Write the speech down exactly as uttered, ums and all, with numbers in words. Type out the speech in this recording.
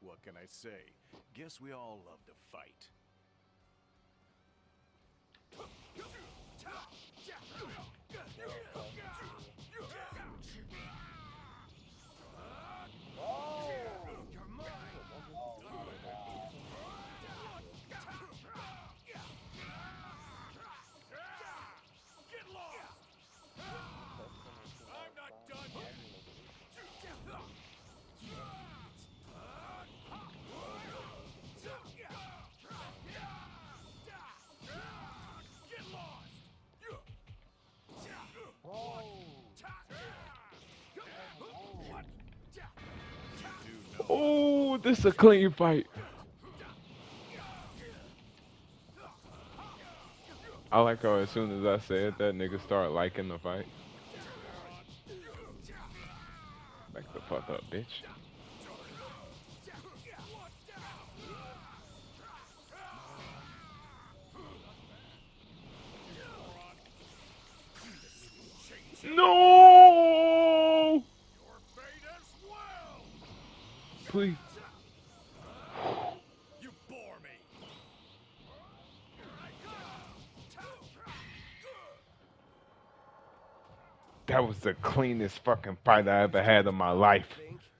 What can I say? Guess we all love to fight. Oh, this is a clean fight. I like how as soon as I said that, nigga start liking the fight. Back the fuck up, bitch. No! Please. You bore me. That was the cleanest fucking fight I ever had in my life. Think